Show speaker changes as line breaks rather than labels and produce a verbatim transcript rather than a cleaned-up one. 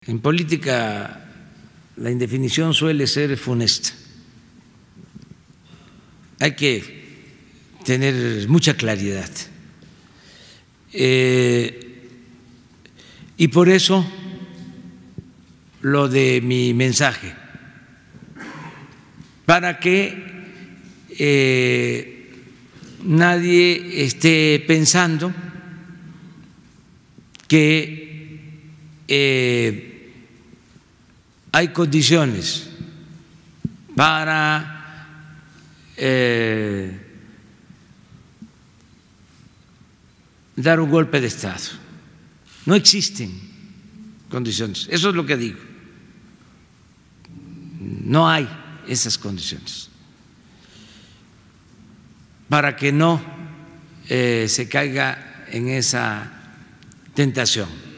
En política la indefinición suele ser funesta. Hay que tener mucha claridad. Eh, y por eso lo de mi mensaje, para que eh, nadie esté pensando que eh, hay condiciones para eh, dar un golpe de Estado. No existen condiciones. Eso es lo que digo. No hay esas condiciones. Para que no eh, se caiga en esa tentación.